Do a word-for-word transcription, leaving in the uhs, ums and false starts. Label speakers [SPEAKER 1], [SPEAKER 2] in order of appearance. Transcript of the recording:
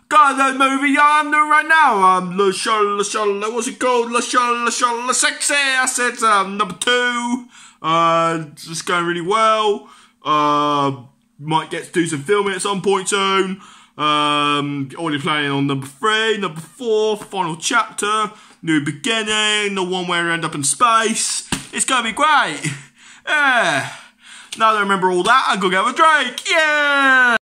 [SPEAKER 1] God, that movie I'm doing right now, um, Le Chol, Le Chol, what's it called? Le Chol, Le Chol, Le Sexe. I said, um, number two. Uh, it's going really well. Uh, might get to do some filming at some point soon. Um, already planning on number three, number four, final chapter, new beginning, the one where we end up in space. It's gonna be great. Yeah. Now that I remember all that, I'm gonna go have a drink. Yeah.